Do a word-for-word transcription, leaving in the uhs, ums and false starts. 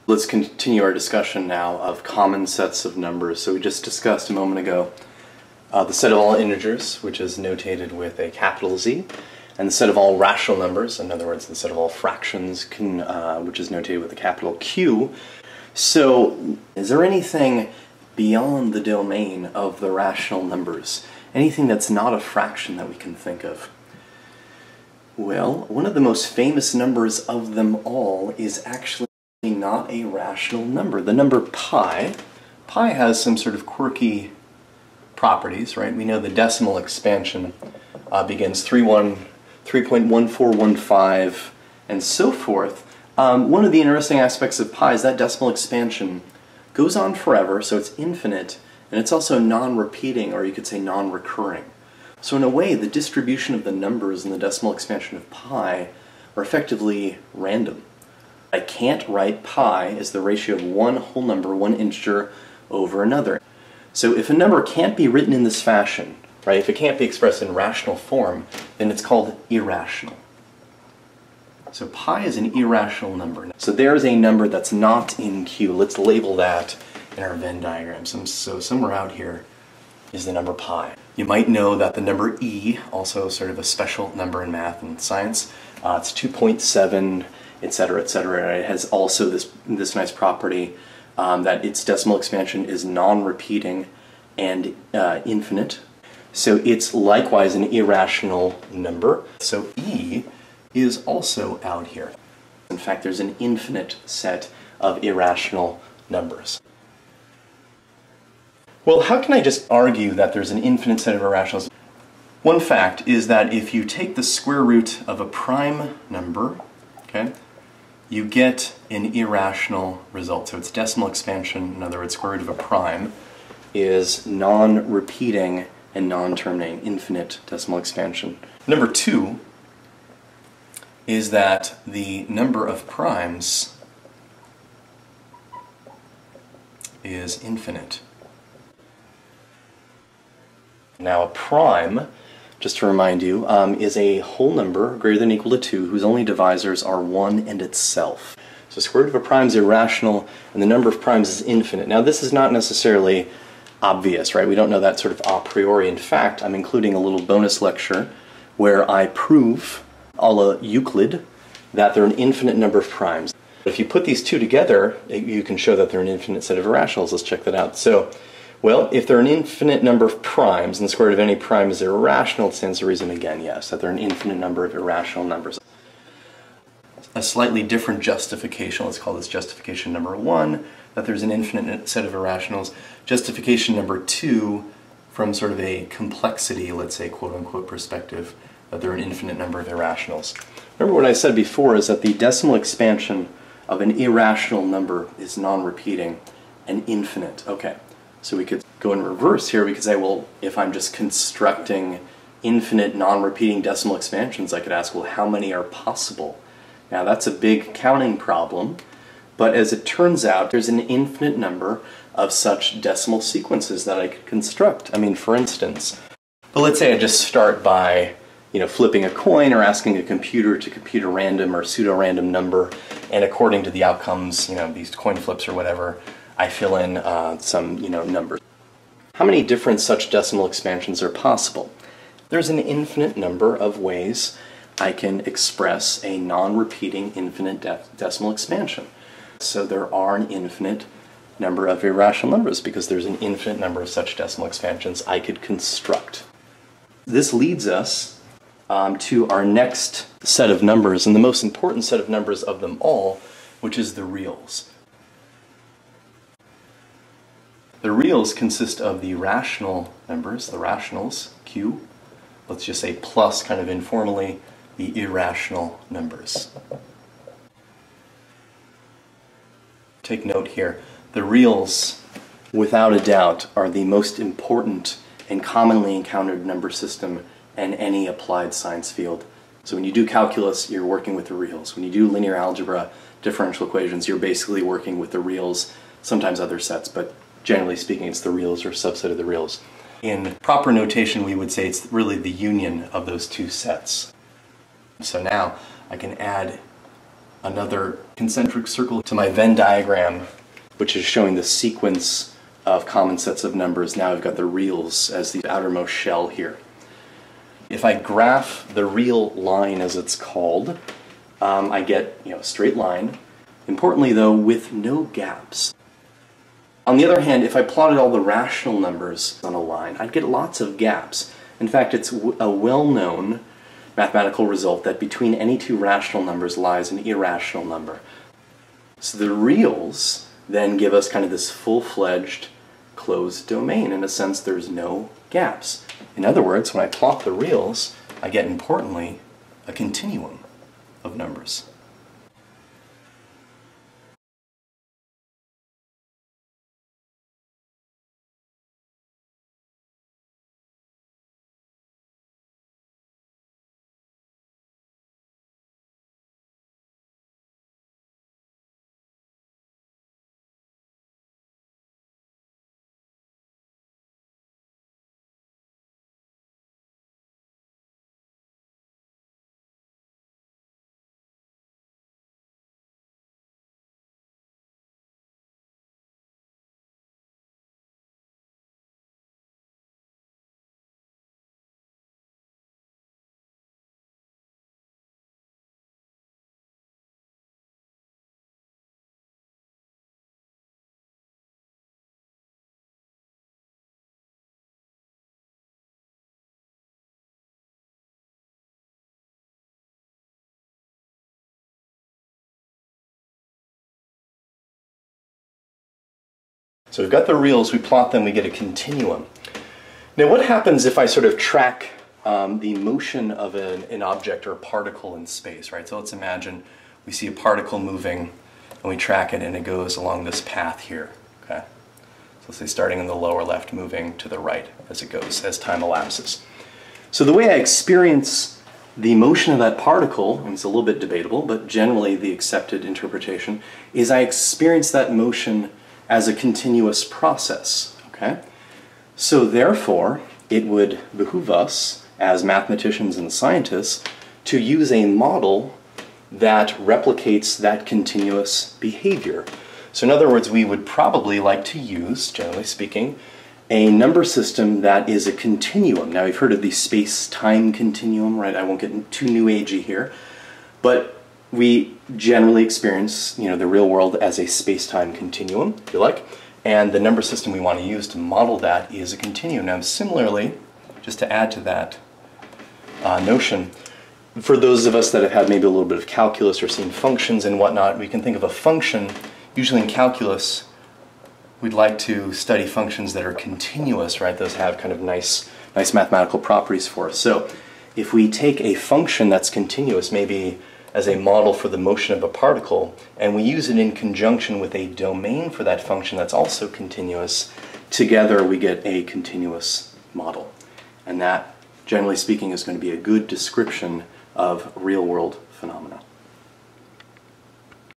Let's continue our discussion now of common sets of numbers. So we just discussed a moment ago uh, the set of all integers, which is notated with a capital Z, and the set of all rational numbers, in other words, the set of all fractions, can, uh, which is notated with a capital Q. So is there anything beyond the domain of the rational numbers? Anything that's not a fraction that we can think of? Well, one of the most famous numbers of them all is actually not a rational number. The number pi. Pi has some sort of quirky properties, right? We know the decimal expansion uh, begins three point one four one five and so forth. Um, one of the interesting aspects of pi is that decimal expansion goes on forever, so it's infinite, and it's also non-repeating, or you could say non-recurring. So in a way, the distribution of the numbers in the decimal expansion of pi are effectively random. I can't write pi as the ratio of one whole number, one integer, over another. So if a number can't be written in this fashion, right, if it can't be expressed in rational form, then it's called irrational. So pi is an irrational number. So there's a number that's not in Q. Let's label that in our Venn diagram. So, so somewhere out here is the number pi. You might know that the number e, also sort of a special number in math and science, uh, it's two point seven, et cetera, et cetera. It has also this, this nice property um, that its decimal expansion is non-repeating and uh, infinite. So it's likewise an irrational number. So e is also out here. In fact, there's an infinite set of irrational numbers. Well, how can I just argue that there's an infinite set of irrationals? One fact is that if you take the square root of a prime number, okay, you get an irrational result. So its decimal expansion, in other words, square root of a prime, is non-repeating and non-terminating, infinite decimal expansion. Number two is that the number of primes is infinite. Now a prime, just to remind you, um, is a whole number greater than or equal to two whose only divisors are one and itself. So square root of a prime is irrational and the number of primes is infinite. Now this is not necessarily obvious, right? We don't know that sort of a priori. In fact, I'm including a little bonus lecture where I prove, a la Euclid, that there are an infinite number of primes. If you put these two together, you can show that they're an infinite set of irrationals. Let's check that out. So, well, if they're an infinite number of primes, and the square root of any prime is irrational, it stands to reason again, yes, that they're an infinite number of irrational numbers. A slightly different justification, let's call this justification number one, that there's an infinite set of irrationals. Justification number two, from sort of a complexity, let's say, quote-unquote perspective, that there are an infinite number of irrationals. Remember what I said before is that the decimal expansion of an irrational number is non-repeating and infinite. Okay, so we could go in reverse here. We could say, well, if I'm just constructing infinite non-repeating decimal expansions, I could ask, well, how many are possible? Now that's a big counting problem, but as it turns out, there's an infinite number of such decimal sequences that I could construct. I mean, for instance, but let's say I just start by you know, flipping a coin or asking a computer to compute a random or pseudo-random number, and according to the outcomes, you know, these coin flips or whatever, I fill in uh, some, you know, numbers. How many different such decimal expansions are possible? There's an infinite number of ways I can express a non-repeating infinite de decimal expansion. So there are an infinite number of irrational numbers because there's an infinite number of such decimal expansions I could construct. This leads us Um, to our next set of numbers, and the most important set of numbers of them all, which is the reals. The reals consist of the rational numbers, the rationals, Q, let's just say plus, kind of informally, the irrational numbers. Take note here, the reals, without a doubt, are the most important and commonly encountered number system in any applied science field. So when you do calculus, you're working with the reals. When you do linear algebra, differential equations, you're basically working with the reals, sometimes other sets, but generally speaking, it's the reals or subset of the reals. In proper notation, we would say it's really the union of those two sets. So now I can add another concentric circle to my Venn diagram, which is showing the sequence of common sets of numbers. Now I've got the reals as the outermost shell here. If I graph the real line, as it's called, um, I get, you know, a straight line. Importantly, though, with no gaps. On the other hand, if I plotted all the rational numbers on a line, I'd get lots of gaps. In fact, it's a well-known mathematical result that between any two rational numbers lies an irrational number. So the reals then give us kind of this full-fledged closed domain. In a sense, there's no gaps. In other words, when I plot the reals, I get, importantly, a continuum of numbers. So we've got the reals, we plot them, we get a continuum. Now what happens if I sort of track um, the motion of an, an object or a particle in space, right? So let's imagine we see a particle moving and we track it and it goes along this path here, okay? So let's say starting in the lower left, moving to the right as it goes, as time elapses. So the way I experience the motion of that particle, and it's a little bit debatable, but generally the accepted interpretation, is I experience that motion as a continuous process, okay? So therefore, it would behoove us, as mathematicians and scientists, to use a model that replicates that continuous behavior. So in other words, we would probably like to use, generally speaking, a number system that is a continuum. Now, you've heard of the space-time continuum, right? I won't get too new agey here, but we generally experience, you know, the real world as a space-time continuum, if you like, and the number system we want to use to model that is a continuum. Now, similarly, just to add to that uh, notion, for those of us that have had maybe a little bit of calculus or seen functions and whatnot, we can think of a function. Usually in calculus, we'd like to study functions that are continuous, right? Those have kind of nice, nice mathematical properties for us. So if we take a function that's continuous, maybe as a model for the motion of a particle, and we use it in conjunction with a domain for that function that's also continuous, together we get a continuous model. And that, generally speaking, is going to be a good description of real-world phenomena.